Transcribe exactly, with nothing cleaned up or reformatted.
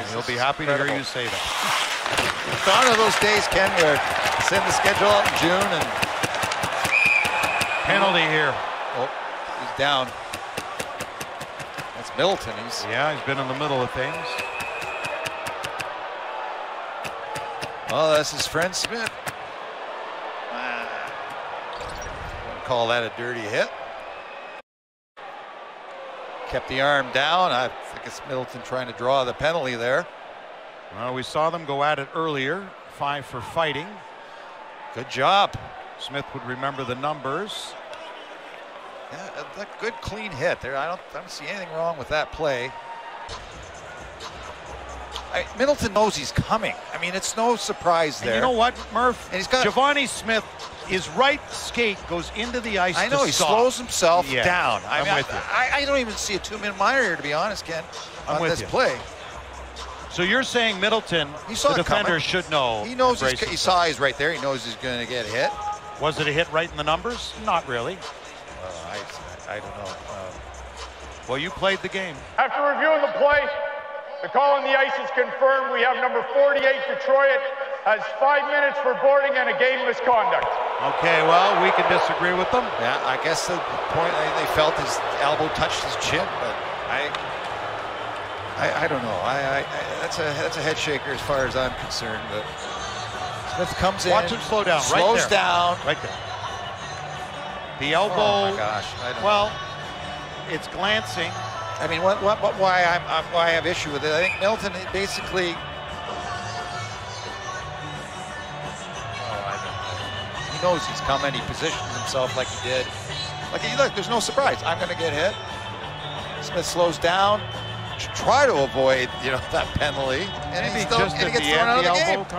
He'll be happy to hear you say that. It's gone are those days, Ken, where send the schedule out in June and penalty here. Oh, he's down. That's Middleton. He's yeah, he's been in the middle of things. Oh, that's his friend Smith. Ah. Wouldn't call that a dirty hit. Kept the arm down. I think it's Middleton trying to draw the penalty there. Well, we saw them go at it earlier. Five for fighting. Good job. Smith would remember the numbers. Yeah, a, a good clean hit there. I don't, I don't see anything wrong with that play. I, Middleton knows he's coming. I mean, it's no surprise there. And you know what, Murph? And he's got Giavani Smith. His right skate goes into the ice. I know to he stop. slows himself yeah, down. I I'm mean, with I, you. I, I don't even see a two-minute minor here, to be honest, Ken, I'm on with this you. play. So you're saying Middleton, he saw the it defender, coming. should know. He knows he's, he saw he's right there. He knows he's going to get hit. Was it a hit right in the numbers? Not really. Uh, I, I don't know. Uh, well, you played the game. After reviewing the play, the call on the ice is confirmed. We have number forty-eight, Detroit, has five minutes for boarding and a game misconduct. Okay, well, we can disagree with them. Yeah, I guess the point they felt his elbow touched his chin, but I, I, I don't know. I, I, I that's a that's a head shaker as far as I'm concerned. But Smith comes in. Watch him slow down. Slows right there. down. Right there. The elbow. Oh my gosh. I don't well, know. it's glancing. I mean, what, what, what, why I'm, I'm, why I have issue with it? I think Middleton basically. Oh, I don't, he knows he's coming. He positions himself like he did. Like, he, look, there's no surprise. I'm going to get hit. Smith slows down to try to avoid, you know, that penalty, and, Maybe he, still, just and he at gets the thrown end, out of the the game. elbow